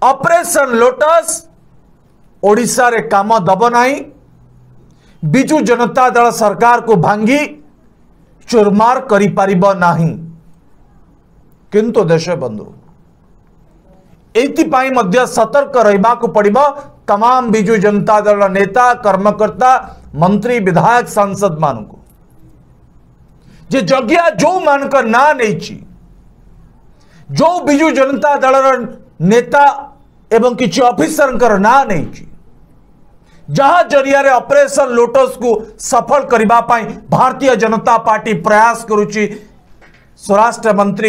Operation lotus Odisha रे काम दब नाही। बिजू जनता दल सरकार को भांगी चुरमार करि पारिबो नाही। किंतु देश बंधु एथिपाई मध्य सतर्क रहिबाकु पड़िबो तमाम बिजू जनता दल नेता कर्मकर्ता मंत्री विधायक सांसद मानकु जे जगिया जो मानक ना नहीं जो बिजू जनता दल नेता एवं किसी ऑफिसर ना नहीं जहां जरिया रे ऑपरेशन लोटस को सफल करबा पाई भारतीय जनता पार्टी प्रयास करुची। स्वराष्ट्र मंत्री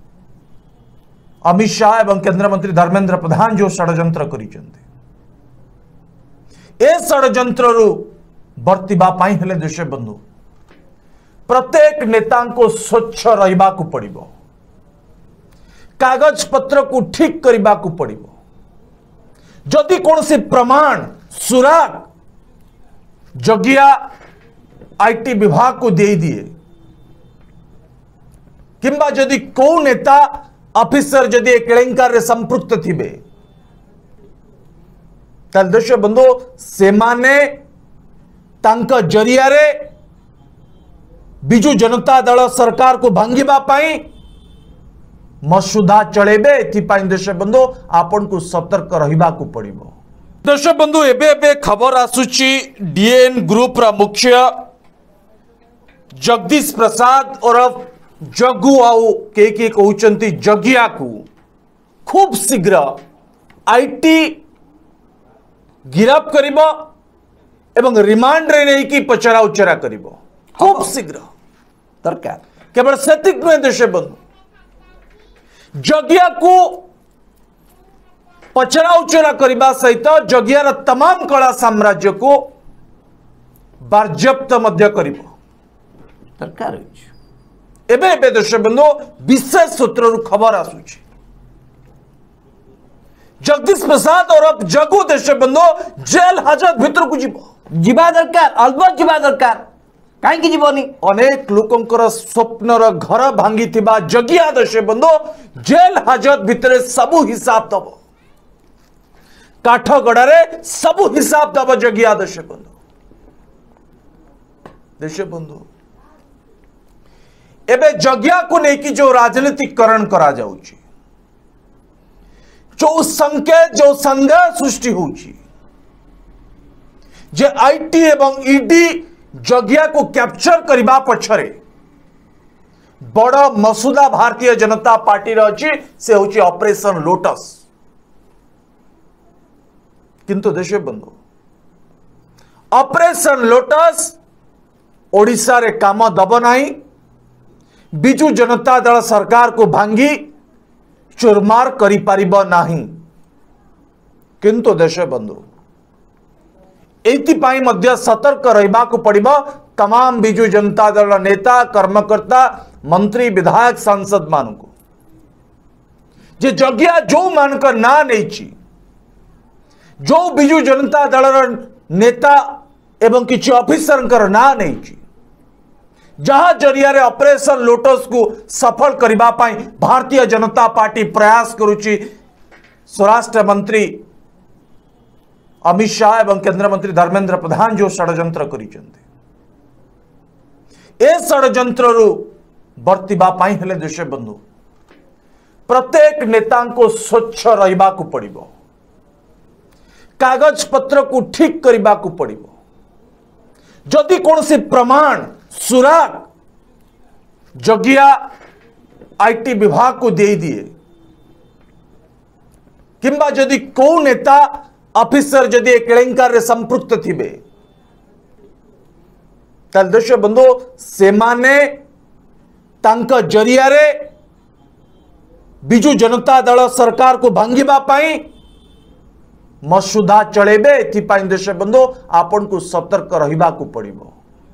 अमित शाह एवं केंद्र मंत्री धर्मेंद्र प्रधान जो षड्यंत्र करिसेंते ए षड्यंत्र रु बर्तिबा पाई हेले देश बंधु प्रत्येक नेता को स्वच्छ रहिबा को पड़िबो। कागज पत्र को ठीक करबा को पड़िबो। जदि कौन से प्रमाण सुराग जगिया आईटी विभाग को दे दिए किंबा जदि को नेता ऑफिसर जदि केलेंकार रे संपृक्त थिबे ताल देश बंधु से माने तांका जरिया रे बिजू जनता दल सरकार को भांगिबा पाई मसुदा चलेबे। एथिपाई देश बंधु आपन को सतर्क रहिबा को पड़िबो। देश बंधु एबे खबर आसुची डीएन ग्रुप रा मुख्य जगदीश प्रसाद और जग्गू आउ के कहउचंती जगिया को खूब शीघ्र आईटी गिरफ्त करिबो एवं रिमांड रे नहीं कि पचरा उचरा करिबो खूब शीघ्र दरकार। केवल सेतिक नुहे देश बंधु जगिया को पचरा उचरा करने सहित जगियार तमाम कला साम्राज्य को बार्जप्त मध्य करिबो सरकार। एबे देश बंधु विशेष सूत्र खबर आसुची जगदीश प्रसाद और जग्गू देश बंधु जेल हाजत भीतर को जीवा दरकार अलबत जीवा दरकार कहीं जीवनी। अनेक लोकंकर स्वप्नर घर भांगी थिबा जगिया देश बंधु जेल हाजत भितर सबु हिसाब दब काठगड़े सबु हिसाब दब जगिया देश बंधु एबे जगिया को लेकिन जो राजनीतिकरण करा जाउची जो संकेत जो संदेह सृष्टि होची जे आईटी एवं ईडी जगिया को कैप्चर करबा पछरे बड़ मसुदा भारतीय जनता पार्टी अच्छी से होची ऑपरेशन लोटस। किंतु देश बंधु ऑपरेशन लोटस ओडिशा रे काम दब नाही। बिजू जनता दल सरकार को भांगी चुरमार करि पारिबो नाही। किंतु देश बंधु एथिपाई मध्य सतर्क रहिबाकु पड़िबो तमाम बिजू जनता दल नेता कर्मकर्ता मंत्री विधायक सांसद मानकु जे जगिया जो मानक ना नहीं जो बिजू जनता दल नेता एवं किसी ऑफिसर ना नहीं जहां जरिया रे ऑपरेशन लोटस को सफल करबा पाई भारतीय जनता पार्टी प्रयास करुची। स्वराष्ट्र मंत्री अमित शाह एवं केंद्र मंत्री धर्मेंद्र प्रधान जो षड्यंत्र करिसेंते ए षड्यंत्र रु बर्तिबा पाई हेले देश बंधु प्रत्येक नेता को स्वच्छ रहिबा को पड़िबो। कागज पत्र को ठीक करबा को पड़िबो। जदि कौन से प्रमाण सुराग जगिया आईटी विभाग को दे दिए किंबा जदि को नेता ऑफिसर जदि केलेंकार रे संपृक्त थिबे ताल देश बंधु से माने तांका जरिया रे बिजू जनता दल सरकार को भांगिबा पाई मसुदा चलेबे। एथिपाई देश बंधु आपन को सतर्क रहिबा को पड़िबो।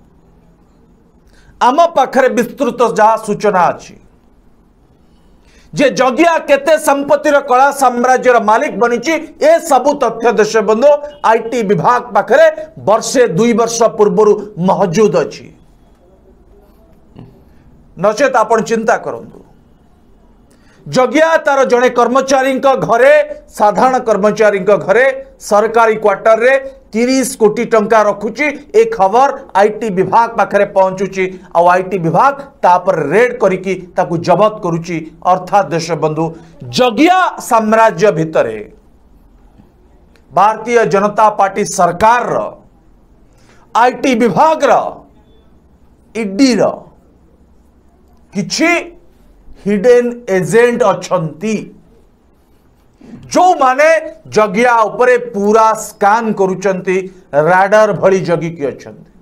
आम पाखरे विस्तृत जहा सूचना अच्छी जे जगिया केते संपत्तिर कला साम्राज्यर मालिक बनीची ए सबु तथ्य देश बंधु आईटी विभाग पाखरे वर्षे 2 वर्ष पूर्व मौजूद अच्छी। नचेत आपण चिंता करंतु जगिया तार जड़े कर्मचारी घरे साधारण कर्मचारी घरे सरकारी क्वार्टर रे 30 कोटी टंका रखुची। ए खबर आईटी विभाग पाखरे पहुंचुची आ आईटी विभाग तापर रेड करिकी ताकू जब्त करुची। अर्थात देश बंधु जगिया साम्राज्य भितरे भारतीय जनता पार्टी सरकार रो आईटी विभाग रो ईडी रो किछि हिडन एजेंट अछंती जो माने जगिया उपरे पूरा स्कैन करुचंती राडार भली जगी की अछंती।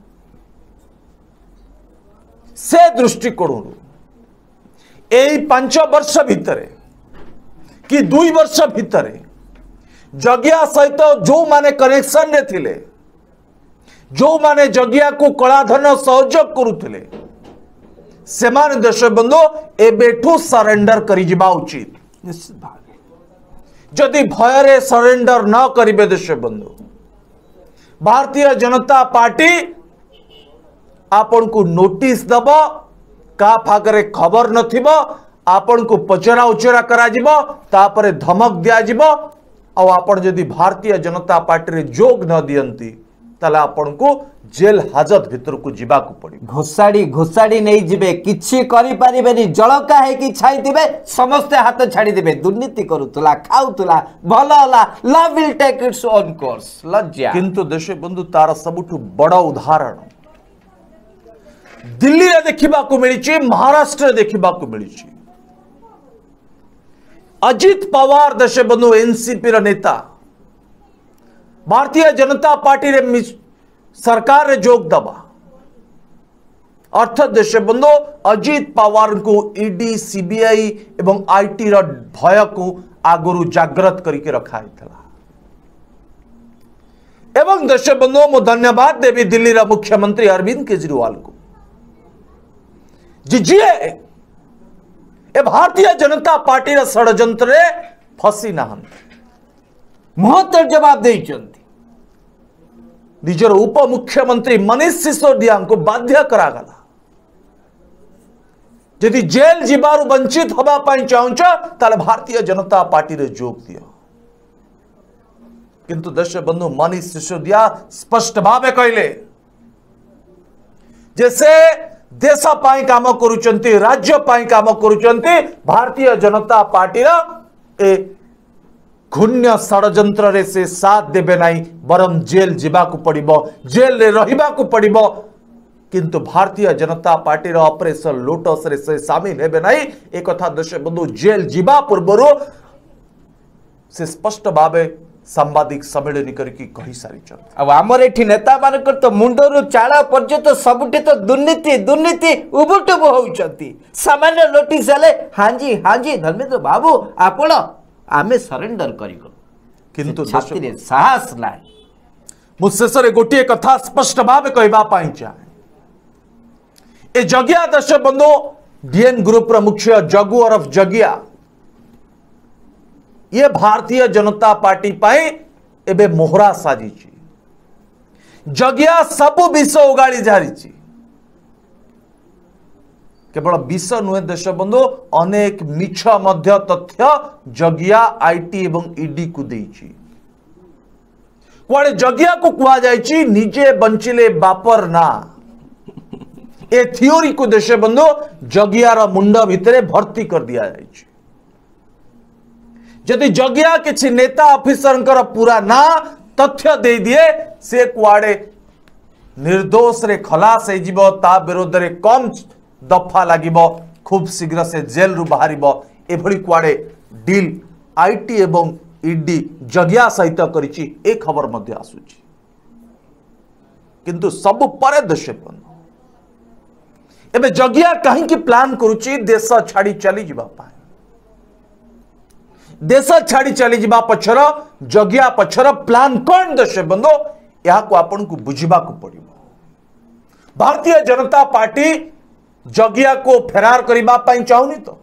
से दृष्टिकोण एई 5 वर्ष भितरे कि 2 वर्ष भितरे जगिया सहित जो माने कनेक्शन रे थिले जो माने जगिया को कलाधन सहयोग करुथिले सेमान देश बंधु एबेठू सरेंडर करी जिबा उचित। निश्चित भाव जदि भयरे सरेंडर न करिबे देश बंधु भारतीय जनता पार्टी आपन को नोटिस दब का फागरे खबर नथिबो आपन को पचरा उचरा करा जिवो तापरे धमक दिया जिवो और आपन जदि भारतीय जनता पार्टी रे जोग न दियंती ताले आपन को जेल हाजत भितर को जीवा को पड़ी। घोषाड़ी घोषाड़ी नहीं जिबे किछि करि परिबेनी जळका है कि छाई दिबे समस्त हाथ छाड़ी दिबे। दुर्नीति करूतला खाउतला भलला love will take its own course लज्जा। किंतु देश बंधु तार सबुठु बड़ उदाहरण दिल्ली रे देखिबा को मिलिछि महाराष्ट्र रे देखिबा को मिलिछि। अजित पवार देश बंधु एनसीपी रा नेता भारतीय जनता पार्टी रे सरकार रे जोग दबा अर्थात देश बंधु अजित पवार को ईडी सीबीआई एवं आईटी रा भय को आगुरु जागृत करके रखा था। एवं देश बंधु मो धन्यवाद देवी दिल्ली रा मुख्यमंत्री अरविंद केजरीवाल को जी ए भारतीय जनता पार्टी रा षडयंत्र रे फसी नहंती मुहतर जवाब देइचंती। निजर उप मुख्यमंत्री मनीष सिसोदिया को बाध्य करागला यदि जेल जीवारु वंचित हवा पाई चाहूच ताले भारतीय जनता पार्टी रे जोग दियो। किंतु देश बंधु मनीष सिसोदिया स्पष्ट भावे कहले जैसे देश पाई काम करूचंती राज्य पाई काम करूचंती भारतीय जनता पार्टी रा ए घून्य षडयंत्र रे से साथ देबे नहीं बरम जेल जीवा को पड़िबो जेल रे रहिबा को पड़िबो। किंतु Bharatiya Janata party row operation lotus रे से शामिल हेबे नहीं एक कथा देश बंधु जेल जीवा पूर्व से स्पष्ट भावे सांबादिक सम्मेलन करके कही सारी चल। अब आमर एठी नेता मानकर तो मुंडरू चाड़ा पर्यंत सबुठी तो दुर्नीति दुर्नीति उबुटुब होउचंती। सामान्य नोटिस आले हां जी धर्मेंद्र बाबू आपण आमे सरेंडर करिगो किंतु छाती रे साहस नाही। मु शेषरे गोटे कथा स्पष्ट भाव कहबा पाई चाहे ए जगिया देश बंधु डीएन ग्रुप रा मुख्य जगु अरफ जगिया ये भारतीय जनता पार्टी पाई एबे मोहरा साजी जगिया सब विष उगाड़ी झारी केवल विष नुहे देश बंधु अनेक मिछ मध्य तथ्य जगिया आईटी एवं ईडी को देइछि। कुआडे जगिया को कुआ जाइछि निजे बंचिले बापर ना ए थियोरी को देश बंधु जगियार मुंड भितरे भर्ती कर दिया जाइछि। यदि जगिया किसी नेता ऑफिसर पूरा ना तथ्य दे दिए से कुआडे निर्दोष रे खलास हो जिवो ता विरोध रे कम दफा लागिबो खूब शीघ्र से जेल रु बाहरिबो एभली कुआडे डील आईटी एवं ईडी जगिया सहित करिछि ए खबर मध्य आसुछि। किंतु सब परे देश एबे जगिया कहीं की प्लान करुछि देश छाड़ी चली जिबा पाए देश छाड़ी चली जिबा पछर जगिया पछर प्लान कौन देश बंधु या को आपन को बुझिबा को पड़िबो। भारतीय जनता पार्टी जगिया को फेरार करिबा पाई चाहुनी तो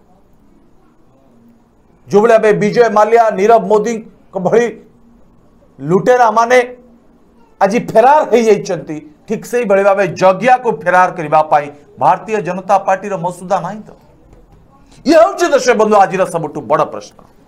जो बे विजय माल्या नीरव मोदी को भली लुटेरा माने आज फेरार हो जाइछंती ठीक से भाव जगिया को फेरार करिबा पाई भारतीय जनता पार्टी रो मसुदा नहीं तो ये हूँ दर्शक बंधु आज सबुठ बड़ प्रश्न।